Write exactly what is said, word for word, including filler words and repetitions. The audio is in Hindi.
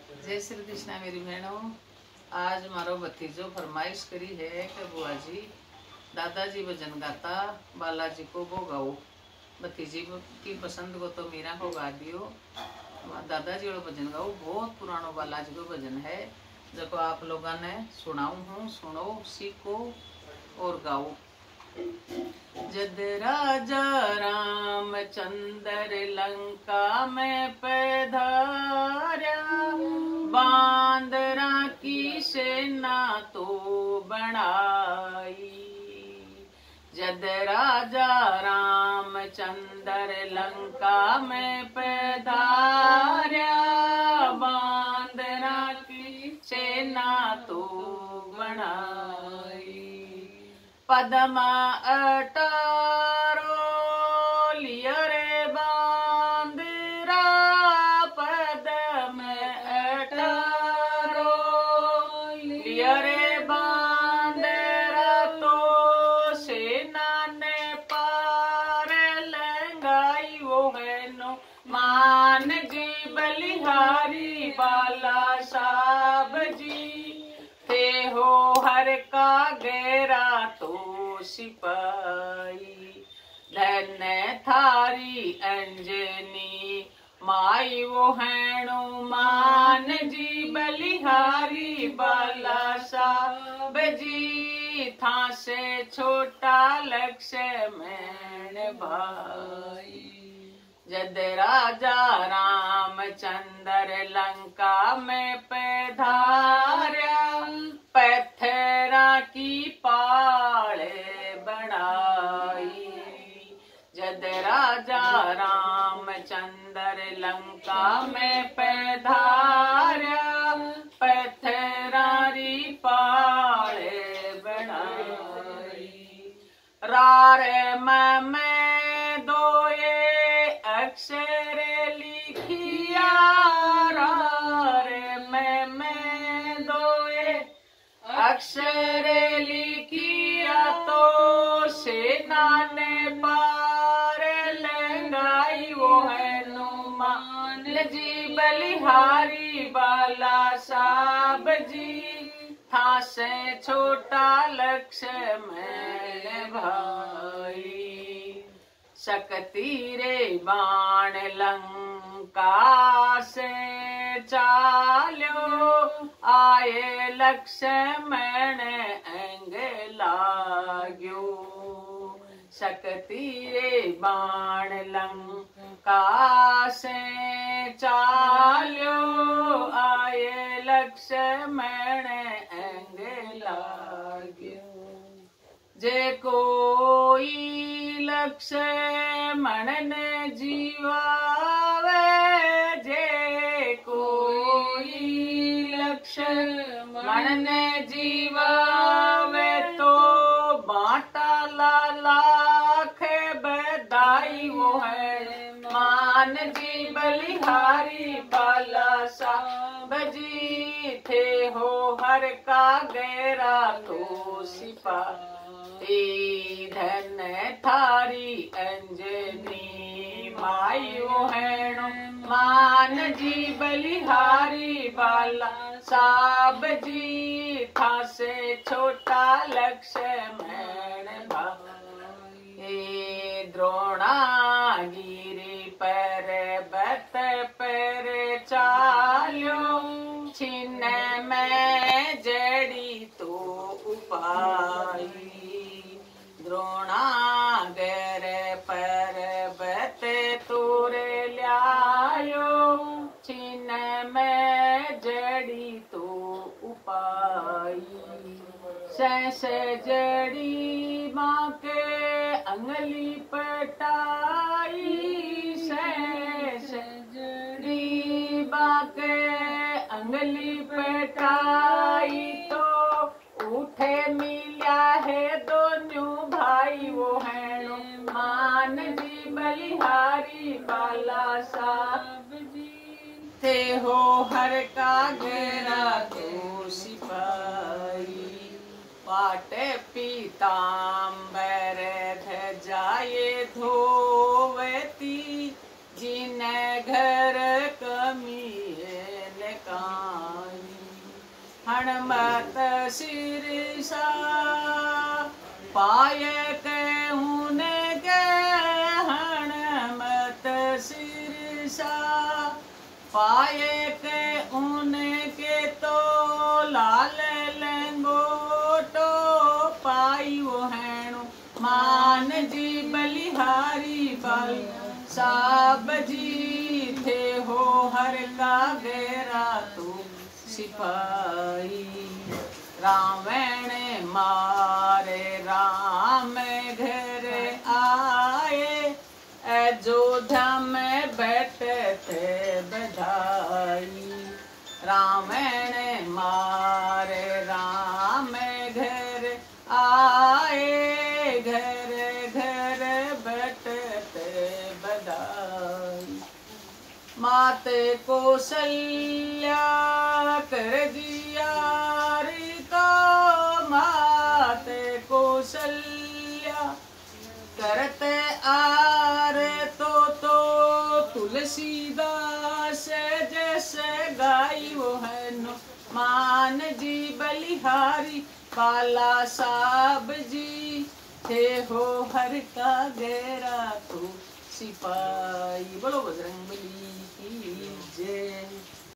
जय श्री कृष्णा मेरी बहनों। आज मारो भतीजो फरमाइश करी है कि बुआ जी दादाजी भजन गाता बालाजी को वो गाओ। भतीजी की पसंद को तो मीरा को गा दियो, दादाजी को भजन गाओ। बहुत पुरानो बालाजी को भजन है जो आप लोगों ने सुनाऊ हूँ। सुनो, सीखो और गाओ। जद राजा रामचंद्र लंका में पधारा, बांदरा की सेना तो बनाई। जद राजा रामचंद्र लंका में पधारा, बांदरा की सेना तो बनाई। पद्मा अटारो लिया रे बांदरा, पद्म अटारो लिया रे बांदरा, तो सेना ने पार लंगाई। वो है नो मान जी बलिहारी बाला साहब जी, थे हो हर का गेरा तो सिपाही। धन थारी अंजनी माई वो हैणु मान जी बलिहारी बाला साहब जी, था से छोटा लक्ष्य मैंने भाई। जद राजा रामचंद्र लंका में पधारा, पत्थरा की पाले बनाई। जद राजा रामचंद्र लंका में पधारा, पत्थरारी पाले बनाई। रारे में दो ये अक्षर लिखिया, रारे में दो ये अक्षर लिखिया, तो सेना ने पार लंगाई। वो है नुमान जी बलिहारी बाला साहब जी, था से छोटा लक्ष्य मैंने भाई। शक्ति रे बाण लंका से चाल्यो, आए लक्ष्य मैंने अंग लाग्यो। शक्ति रे बाण लंका से चाल्यो, आए लक्ष्य मैंने अंग लाग्यो। जे कोई लक्ष्य मन जीवावे, जे कोई लक्ष्य मन जीवावे, तो बाटा लाख बधाई। वो है मान जी बलिहारी बाला साहब जी, थे हो हर का गेरा तो सिपाही। धन थारी अंजनी माई वो हैणु मान जी बलिहारी बाला साहब जी, था से छोटा लक्ष्य मैंने भाई। द्रोणागिरी पर बत पर चाल्यो, छिन्न में जड़ी तो उपाई। द्रोणागर पर्वत तोरे ल्यायो, छिन्न में जड़ी तो उपाई। सहस जड़ी माँ के अंगली पटाई, सहस जड़ी माँ के अंगली पटाई, तो उठे मिल्या है दोनों भाई। वो हैणु मान जी बलिहारी बाला साहब जी, थे हो हर का गेरा तो सिपाही। पाटे पीताम्बर ध्वजाए धोवती, जिन घर कमी कान। हनुमत सिरसा पाए के उनके हनुमत सिरसा पाए के उनके तो लाल लंगोटो पाई वो हैणु मान जी बलिहारी बल साब जी थे हो हर का गेरा तू सिपाही रावण मारे राम घर आए अयोध्या में बैठे थे बधाई रावण मारे राम घर आए घर घर बैठे थे बधाई माते कौशल्या कर दिया रिका माते कौशल्या करते आर तो तो तुलसीदास जैसे गाई वो है नो मान जी बलिहारी बाला साहब जी थे हो हर का गेरा तो सिपाही। बोलो बजरंगबली की जय।